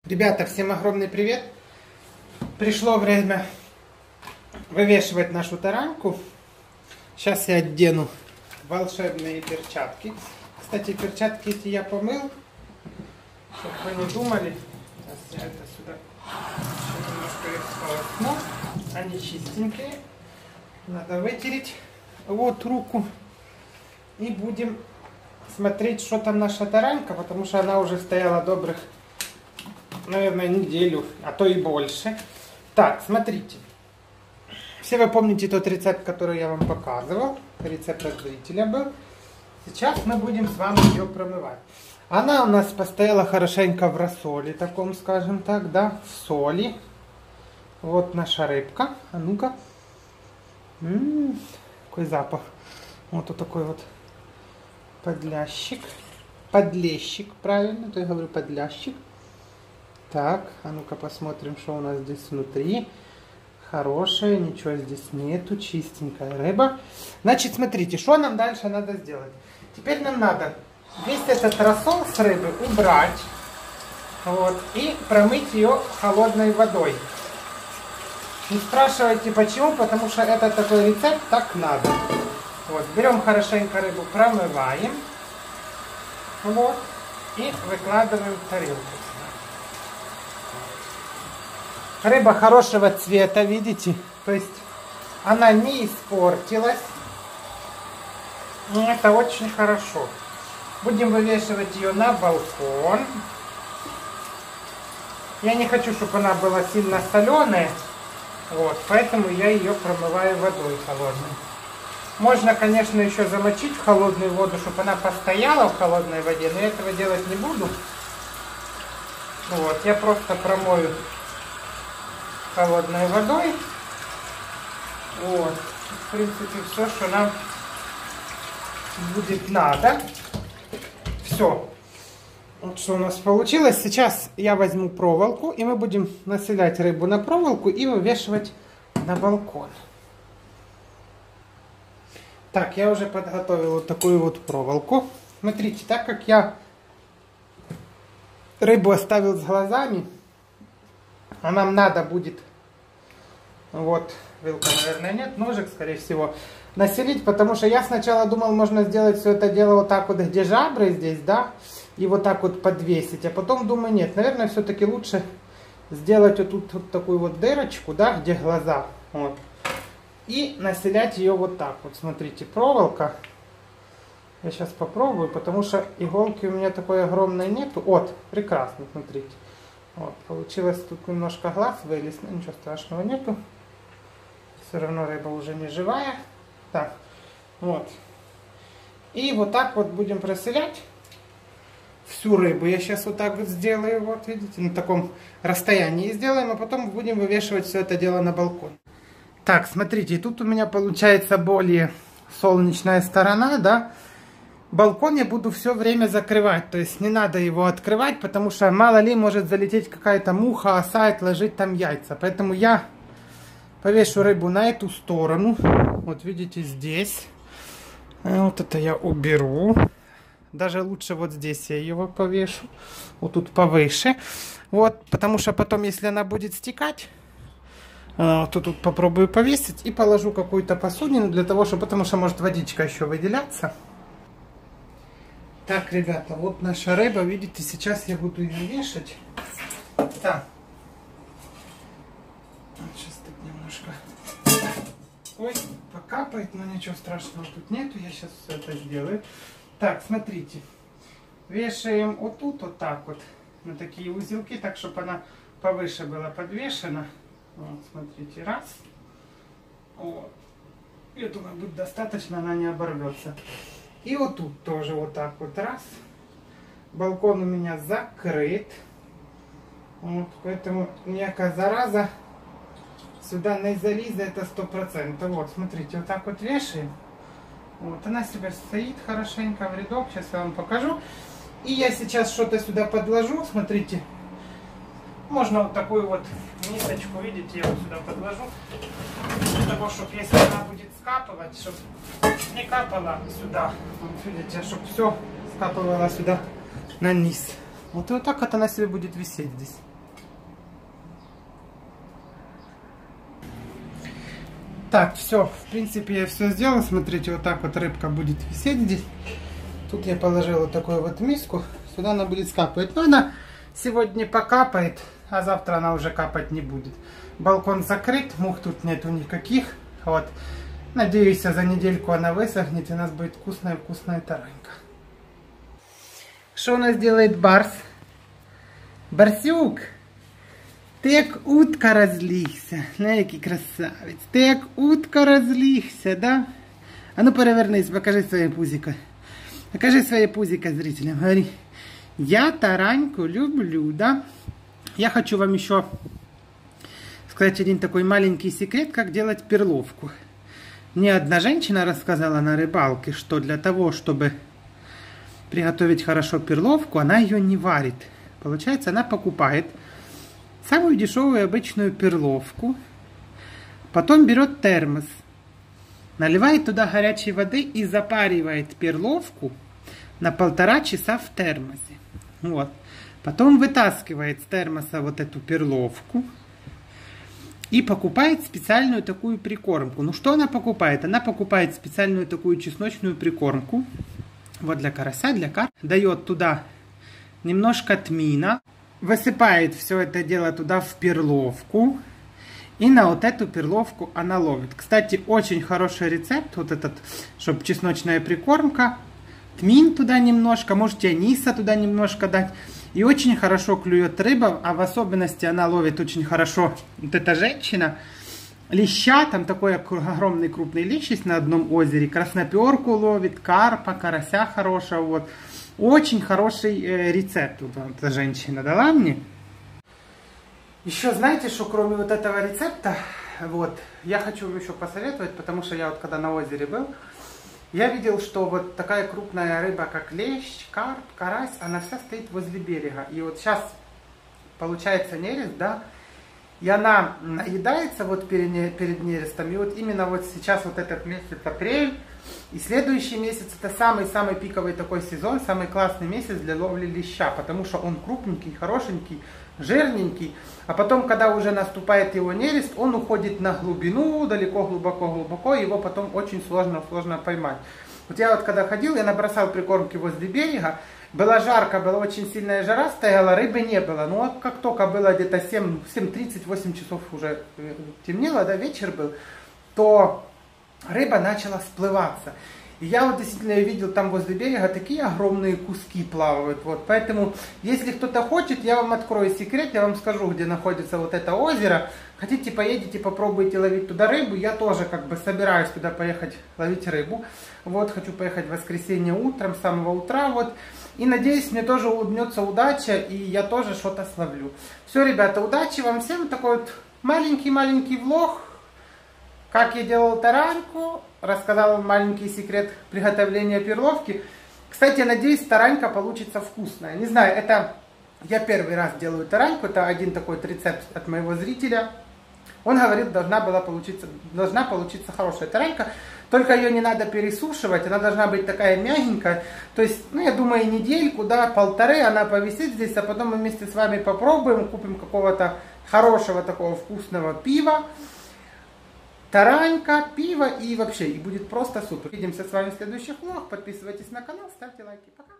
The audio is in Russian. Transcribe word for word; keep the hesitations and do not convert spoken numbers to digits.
Ребята, всем огромный привет! Пришло время вывешивать нашу таранку. Сейчас я одену волшебные перчатки. Кстати, перчатки эти я помыл, чтобы вы не думали. Сейчас я это сюда еще немножко их сполосну. Они чистенькие. Надо вытереть вот руку. И будем смотреть, что там наша таранка, потому что она уже стояла добрых, наверное, неделю, а то и больше. Так, смотрите. Все вы помните тот рецепт, который я вам показывал. Рецепт от зрителя был. Сейчас мы будем с вами ее промывать. Она у нас постояла хорошенько в рассоле, таком, скажем так, да, в соли. Вот наша рыбка. А ну-ка. М-м-м, какой запах. Вот, вот такой вот подлящик. Подлещик, правильно, то я говорю подлящик. Так, а ну-ка посмотрим, что у нас здесь внутри. Хорошая, ничего здесь нету, чистенькая рыба. Значит, смотрите, что нам дальше надо сделать. Теперь нам надо весь этот рассол с рыбы убрать. Вот, и промыть ее холодной водой. Не спрашивайте почему, потому что это такой рецепт, так надо. Вот, берем хорошенько рыбу, промываем. Вот, и выкладываем в тарелку. Рыба хорошего цвета, видите? То есть она не испортилась. И это очень хорошо. Будем вывешивать ее на балкон. Я не хочу, чтобы она была сильно соленая. Вот, поэтому я ее промываю водой холодной. Можно, конечно, еще замочить в холодную воду, чтобы она постояла в холодной воде, но я этого делать не буду. Вот, я просто промою холодной водой. Вот. В принципе, все, что нам будет надо. Все. Вот что у нас получилось. Сейчас я возьму проволоку, и мы будем населять рыбу на проволоку и вывешивать на балкон. Так, я уже подготовил вот такую вот проволоку. Смотрите, так как я рыбу оставил с глазами, а нам надо будет, вот, вилка, наверное, нет, ножик, скорее всего, населить, потому что я сначала думал, можно сделать все это дело вот так вот, где жабры здесь, да, и вот так вот подвесить, а потом думаю, нет, наверное, все-таки лучше сделать вот тут вот такую вот дырочку, да, где глаза, вот, и населять ее вот так вот, смотрите, проволока. Я сейчас попробую, потому что иголки у меня такой огромной нету. Вот, прекрасно, смотрите. Вот, получилось тут немножко глаз вылез, но ничего страшного нету. Все равно рыба уже не живая. Так, вот. И вот так вот будем проселять всю рыбу. Я сейчас вот так вот сделаю, вот видите, на таком расстоянии сделаем, а потом будем вывешивать все это дело на балкон. Так, смотрите, тут у меня получается более солнечная сторона, да. Балкон я буду все время закрывать, то есть не надо его открывать, потому что мало ли может залететь какая-то муха, оса и отложить там яйца. Поэтому я повешу рыбу на эту сторону, вот видите, здесь. Вот это я уберу. Даже лучше вот здесь я его повешу, вот тут повыше. Вот, потому что потом, если она будет стекать, то тут попробую повесить и положу какую-то посудину для того, чтобы, потому что может водичка еще выделяться. Так, ребята, вот наша рыба, видите, сейчас я буду ее вешать. Так. Сейчас тут немножко, ой, покапает, но ничего страшного тут нету, я сейчас все это сделаю. Так, смотрите, вешаем вот тут вот так вот, на такие узелки, так, чтобы она повыше была подвешена. Вот, смотрите, раз. Вот. Я думаю, будет достаточно, она не оборвется. И вот тут тоже вот так вот раз. Балкон у меня закрыт. Вот, поэтому некая зараза сюда не залезет, это сто процентов. Вот, смотрите, вот так вот вешаем. Вот, она себе стоит хорошенько в рядок. Сейчас я вам покажу. И я сейчас что-то сюда подложу, смотрите. Можно вот такую вот ниточку, видите, я вот сюда подложу. Для того, чтобы если она будет скапывать, чтобы не капала сюда. Вот видите, чтобы все скапывало сюда на низ. Вот и вот так вот она себе будет висеть здесь. Так, все, в принципе, я все сделал. Смотрите, вот так вот рыбка будет висеть здесь. Тут я положил вот такую вот миску. Сюда она будет скапывать. Но она сегодня покапает, а завтра она уже капать не будет. Балкон закрыт, мух тут нету никаких. Вот. Надеюсь, за недельку она высохнет, и у нас будет вкусная-вкусная таранька. Что у нас делает Барс? Барсюк! Ти як утка розлігся. На, який красавець. Ти як утка розлігся, да? А ну перевернись, покажи своє пузико. Покажи своє пузико зрителям. Говори. Я тараньку люблю, да? Я хочу вам еще сказать один такой маленький секрет, как делать перловку. Мне одна женщина рассказала на рыбалке, что для того, чтобы приготовить хорошо перловку, она ее не варит. Получается, она покупает самую дешевую обычную перловку, потом берет термос, наливает туда горячей воды и запаривает перловку на полтора часа в термосе. Вот. Потом вытаскивает с термоса вот эту перловку и покупает специальную такую прикормку. Ну что она покупает? Она покупает специальную такую чесночную прикормку. Вот для карася, для карпа. Дает туда немножко тмина. Высыпает все это дело туда в перловку. И на вот эту перловку она ловит. Кстати, очень хороший рецепт. Вот этот, чтобы чесночная прикормка. Тмин туда немножко. Можете аниса туда немножко дать. И очень хорошо клюет рыба. А в особенности она ловит очень хорошо. Вот эта женщина. Леща. Там такой огромный крупный лещ есть на одном озере. Красноперку ловит. Карпа, карася хорошего. Вот. Очень хороший э, рецепт вот эта женщина дала мне. Еще знаете, что кроме вот этого рецепта, вот, я хочу вам еще посоветовать, потому что я вот когда на озере был, я видел, что вот такая крупная рыба, как лещ, карп, карась, она вся стоит возле берега. И вот сейчас получается нерест, да, и она наедается вот перед, перед нерестом. И вот именно вот сейчас вот этот месяц апрель, и следующий месяц это самый-самый пиковый такой сезон, самый классный месяц для ловли леща, потому что он крупненький, хорошенький, жирненький, а потом, когда уже наступает его нерест, он уходит на глубину, далеко, глубоко-глубоко, его потом очень сложно-сложно поймать. Вот я вот когда ходил, я набросал прикормки возле берега, было жарко, была очень сильная жара стояла, рыбы не было, но вот как только было где-то семь тридцать, восемь часов уже темнело, да, вечер был, то рыба начала всплываться. И я вот действительно видел там возле берега такие огромные куски плавают. Вот. Поэтому, если кто-то хочет, я вам открою секрет, я вам скажу, где находится вот это озеро. Хотите, поедете, попробуйте ловить туда рыбу. Я тоже как бы собираюсь туда поехать ловить рыбу. Вот, хочу поехать в воскресенье утром, с самого утра. Вот. И надеюсь, мне тоже улыбнется удача, и я тоже что-то словлю. Все, ребята, удачи вам всем. Такой вот маленький-маленький влог. Как я делал тараньку, рассказал вам маленький секрет приготовления перловки. Кстати, надеюсь, таранька получится вкусная. Не знаю, это я первый раз делаю тараньку. Это один такой рецепт от моего зрителя. Он говорит, должна была получиться, должна получиться хорошая таранька. Только ее не надо пересушивать, она должна быть такая мягенькая. То есть, ну, я думаю, недельку, да, полторы она повисит здесь, а потом мы вместе с вами попробуем, купим какого-то хорошего такого вкусного пива. Таранька, пиво и вообще, и будет просто супер. Увидимся с вами в следующих влогах. Подписывайтесь на канал, ставьте лайки. Пока!